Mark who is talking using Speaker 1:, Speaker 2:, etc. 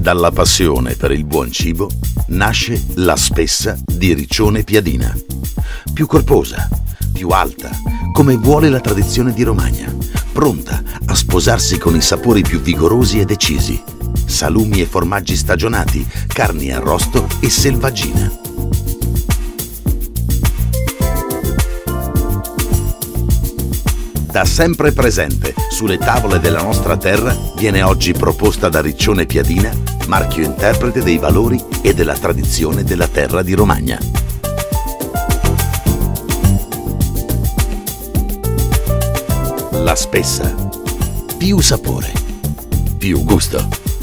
Speaker 1: Dalla passione per il buon cibo nasce La Spessa di Riccione Piadina. Più corposa, più alta, come vuole la tradizione di Romagna, pronta a sposarsi con i sapori più vigorosi e decisi. Salumi e formaggi stagionati, carni arrosto e selvaggina. Da sempre presente sulle tavole della nostra terra, viene oggi proposta da Riccione Piadina, marchio interprete dei valori e della tradizione della terra di Romagna. La Spessa. Più sapore, più gusto.